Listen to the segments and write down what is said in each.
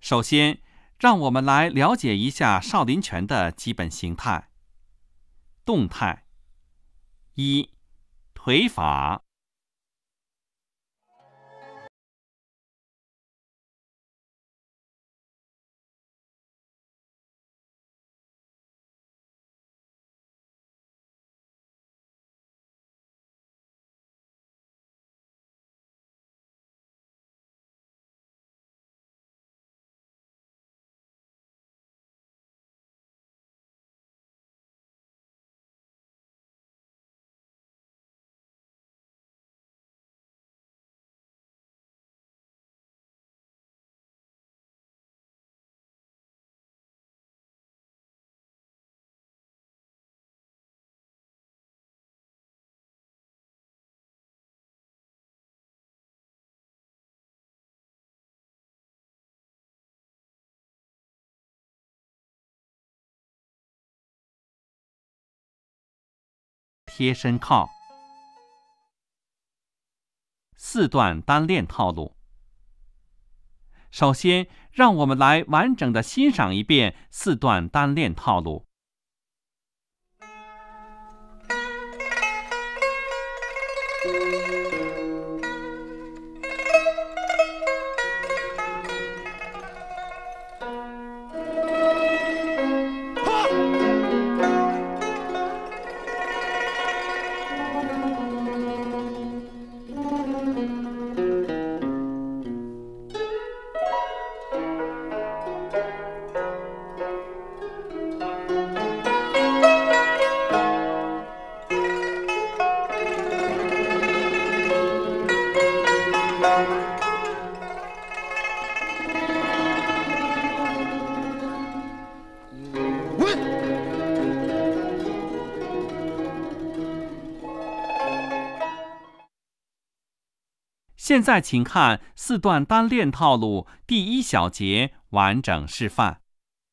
首先，让我们来了解一下少林拳的基本形态。动态：一、腿法。贴身靠。四段单练套路。首先，让我们来完整的欣赏一遍四段单练套路。现在请看四段单练套路第一小节完整示范。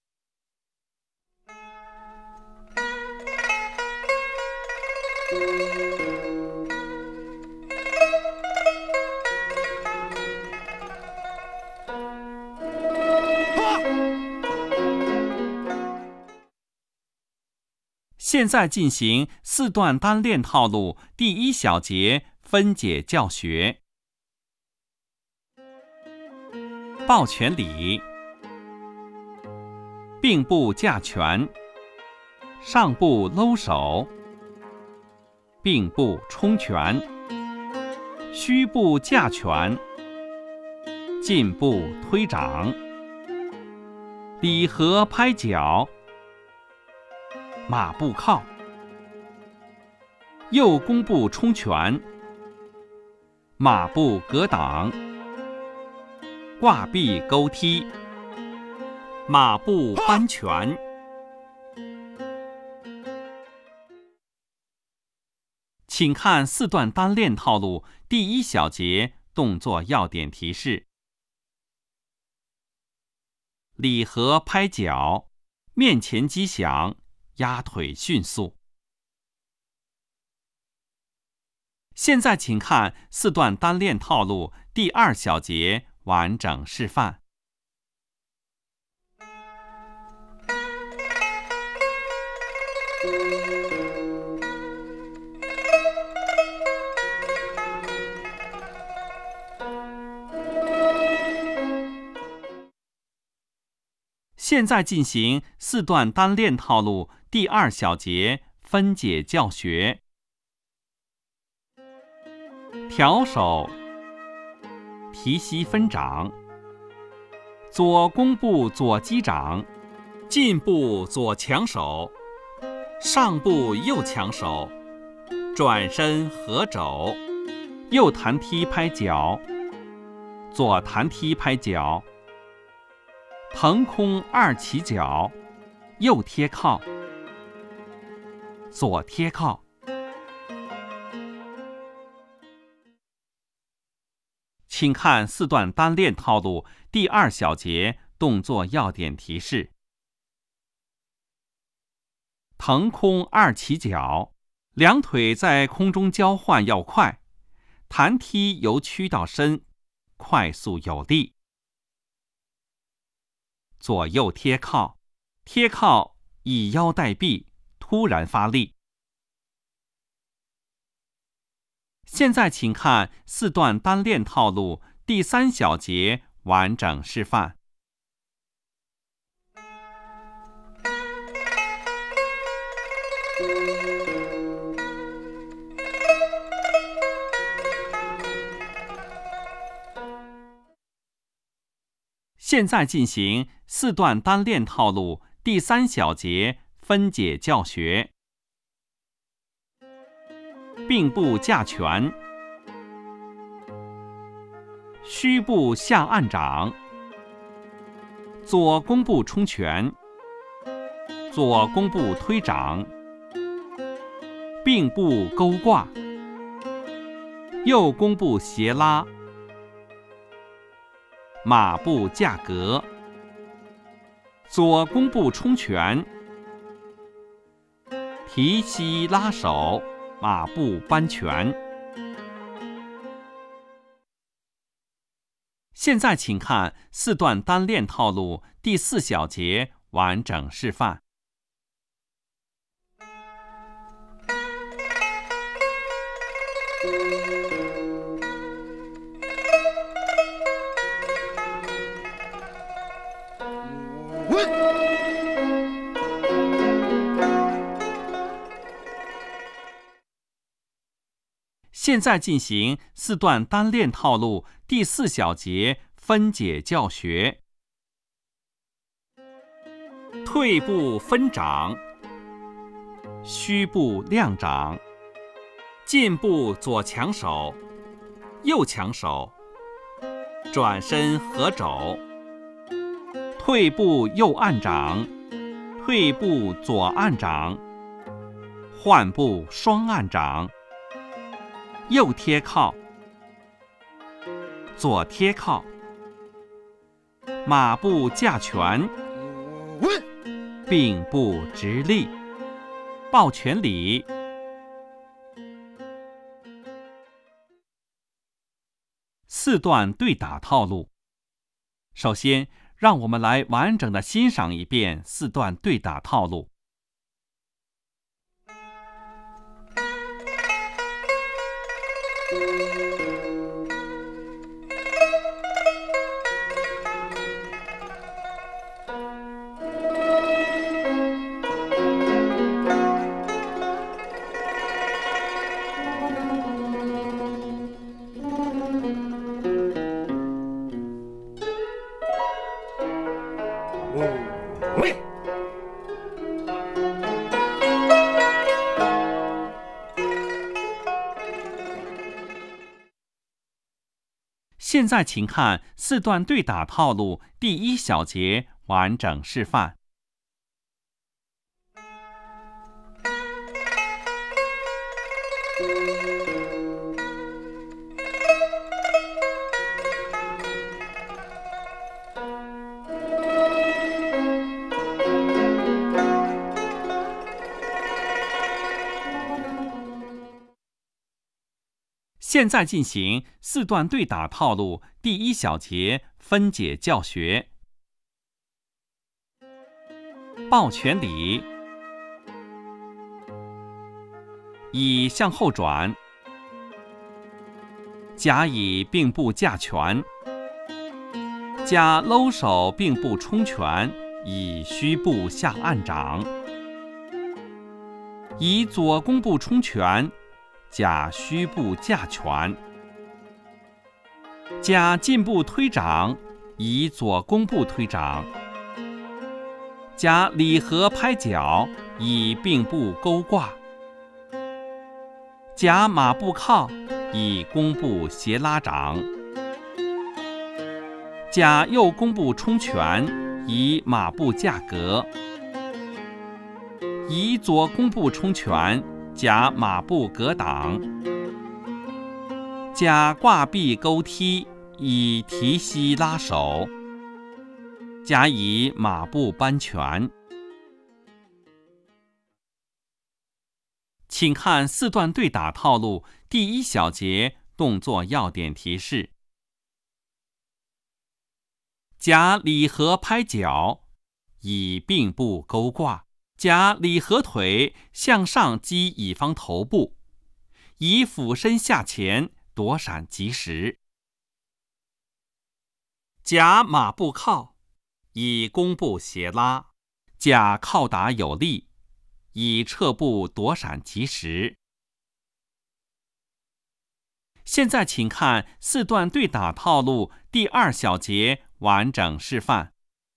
现在进行四段单练套路第一小节分解教学。抱拳礼，并步架拳，上步搂手，并步冲拳，虚步架拳，进步推掌，礼合拍脚，马步靠，右弓步冲拳，马步格挡，挂臂勾踢，马步扳拳。请看四段单练套路第一小节动作要点提示。礼合拍脚，面前击响，压腿迅速。现在请看四段单练套路第二小节完整示范。现在进行四段单练套路第二小节分解教学。挑手，提膝分掌，左弓步左击掌，进步左强手，上步右强手，转身合肘，右弹踢拍脚，左弹踢拍脚，腾空二起脚，右贴靠，左贴靠。请看四段单练套路第二小节动作要点提示。腾空二起脚，两腿在空中交换要快，弹踢由屈到伸，快速有力。 左右贴靠，贴靠以腰带臂，突然发力。现在请看4段单练套路第3小节完整示范。现在进行4段单练套路第3小节分解教学。并步架拳，虚步下按掌，左弓步冲拳，左弓步推掌，并步勾挂，右弓步斜拉，马步架格，左弓步冲拳，提膝拉手，马步扳拳。现在请看4段单练套路第4小节完整示范。现在进行4段单练套路第4小节分解教学。退步分掌，虚步亮掌，进步左强手，右强手，转身合肘，退步右按掌，退步左按掌，换步双按掌，右贴靠，左贴靠，马步架拳，并步直立，抱拳礼。4段对打套路。首先，让我们来完整的欣赏一遍4段对打套路。现在请看4段对打套路第1小节完整示范。现在进行4段对打套路第1小节分解教学。抱拳礼，以向后转，甲乙并步架拳，甲搂手并步冲拳，以虚步下按掌，以左弓步冲拳，甲虚步架拳，甲进步推掌，以左弓步推掌，甲礼合拍脚，以并步勾挂，甲马步靠，以弓步斜拉掌，甲右弓步冲拳，以马步架格，以左弓步冲拳，甲马步格挡，甲挂臂勾踢，以提膝拉手，甲以马步扳拳。请看4段对打套路第1小节动作要点提示。 夹里合拍脚，以并步勾挂，夹里合腿向上击乙方头部，以俯身下前躲闪及时。夹马步靠，以弓步斜拉，夹靠打有力，以撤步躲闪及时。现在请看4段对打套路第2小节完整示范。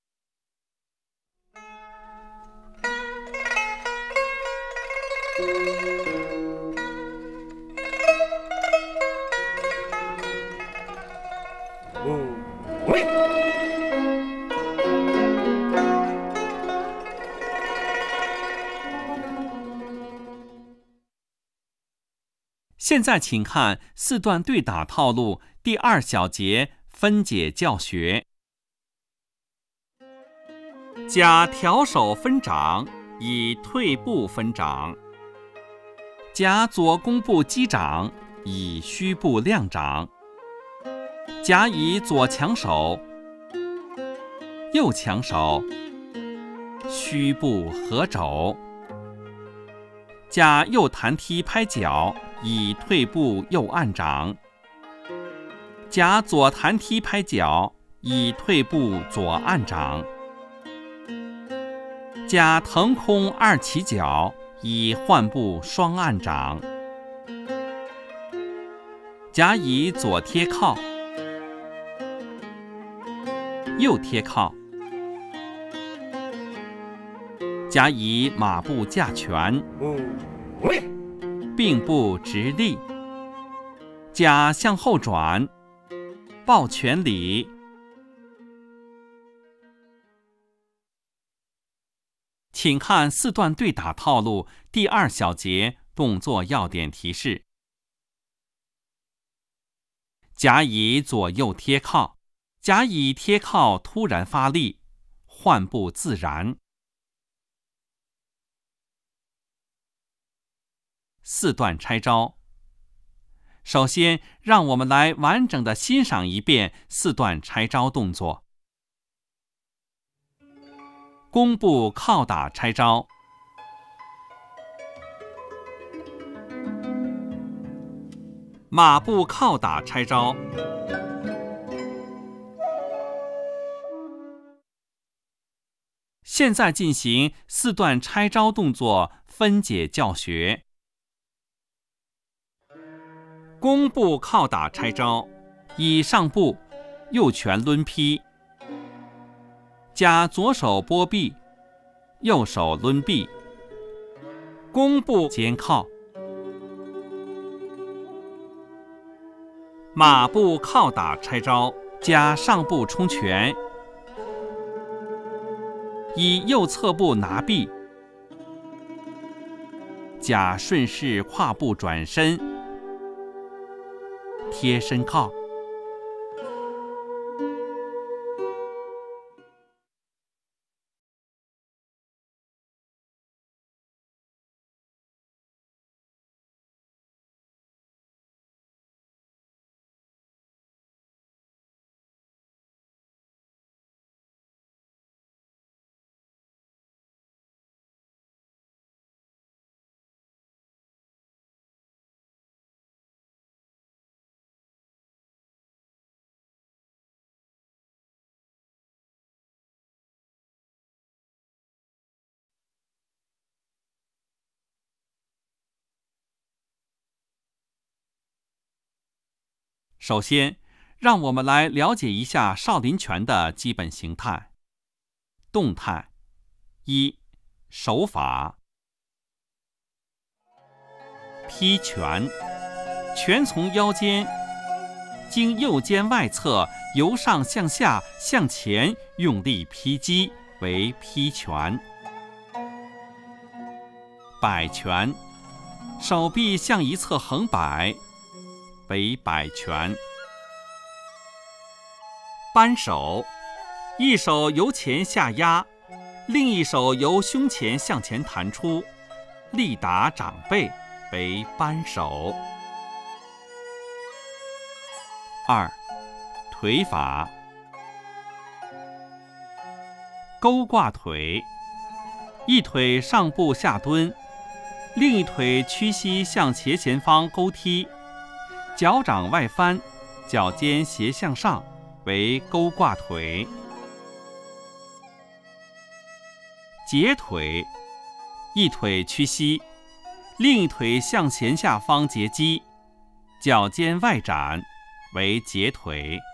现在请看4段对打套路第2小节分解教学。夹挑手分掌，以退步分掌；夹左弓步击掌，以虚步亮掌；夹以左强手、右强手，虚步合肘；夹右弹踢拍脚，以退步右按掌；夹左弹踢拍脚，以退步左按掌；夹腾空2起脚，以换步双按掌；夹以左贴靠、右贴靠；夹以马步架拳，并步直立；夹向后转，抱拳礼。请看4段对打套路第2小节动作要点提示。夹以左右贴靠，夹以贴靠突然发力，换步自然。4段拆招。首先，让我们来完整的欣赏一遍4段拆招动作。弓步靠打拆招，马步靠打拆招，现在进行4段拆招动作分解教学。弓步靠打拆招，以上步右拳抡劈，夹左手拨臂，右手抡臂，弓步肩靠；马步靠打拆招，夹上步冲拳，以右侧步拿臂，夹顺势跨步转身，贴身靠。首先，让我们来了解一下少林拳的基本形态。动态：1. 手法。劈拳，拳从腰间，经右肩外侧由上向下向前用力劈击，为劈拳。摆拳，手臂向一侧横摆，为摆拳。扳手，一手由前下压，另一手由胸前向前弹出，力打掌背，为扳手。2. 腿法。 勾挂腿，一腿上步下蹲，另一腿屈膝向斜前方勾踢，脚掌外翻，脚尖斜向上，为勾挂腿。截腿，一腿屈膝，另一腿向前下方截击，脚尖外展，为截腿。